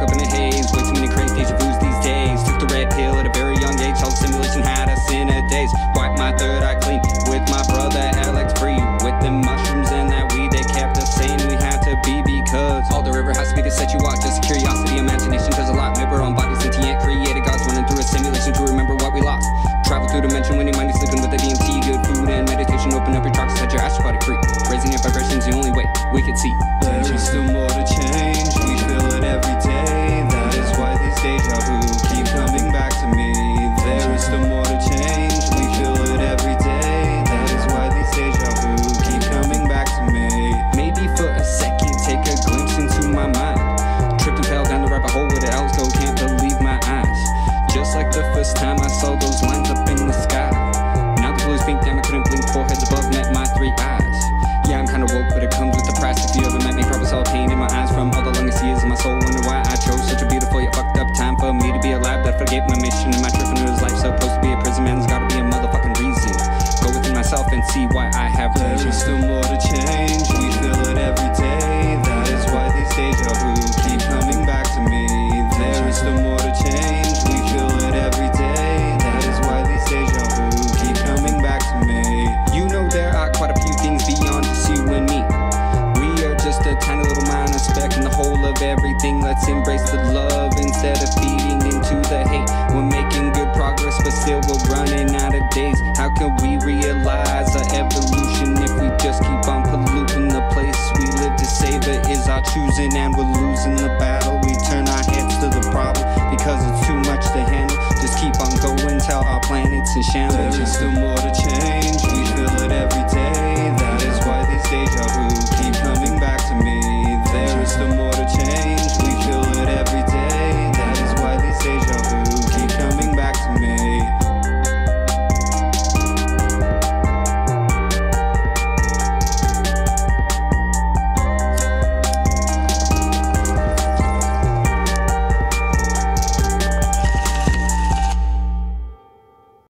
up in a haze. Way too many crazy deja vus these days. Took the red pill at a very young age. All the simulation had us in a daze. Wiped my third eye clean with my brother Alex free. With them mushrooms and that weed, they kept us saying we had to be, because all the river has to be to set you off. Just curiosity, imagination does a lot. Mirror on body, sentient, created gods running through a simulation to remember what we lost. Travel through dimension when your mind is sleeping with the DMT. Good food and meditation, open up your chakras, set your astral body free. Raising your vibrations, the only way we can see. There is still more to change, we feel it every day. That is why these deja vu keep coming back to me. There is still more to change, we feel it every day. That is why these deja vu keep coming back to me. Maybe for a second, take a glimpse into my mind. Tripped and fell down the rabbit hole where the owls go, can't believe my eyes. Just like the first time I saw those lines up in the sky. Now the blue is pink, damn I couldn't blink. Foreheads above met my 3 eyes. Yeah, I'm kinda woke, but it comes with the price. If you ever met me, probably saw pain in my eyes from all the longest years in my soul. Wonder why I chose such a beautiful yet fucked up time for me to be alive. That forgave my mission and my trip into this life. Supposed to be a prison man, there's gotta be a motherfucking reason. Go within myself and see why I have There is still more to change, we feel it every day. That is why these deja vu keep coming back to me. There is still more to change, we feel it every day. That is why these deja vu keep coming back to me. You know there are quite a few things beyond just you and me. We are just a tiny little minor speck in the whole of everything. Let's embrace the love instead of feeding into the hate. We're making good progress, but still we're running out of days. How can we realize our evolution if we just keep on polluting the place we live? To save it is our choosing, and we're losing the battle. We turn our heads to the problem because it's too much to handle. Just keep on going till our planet's in shambles.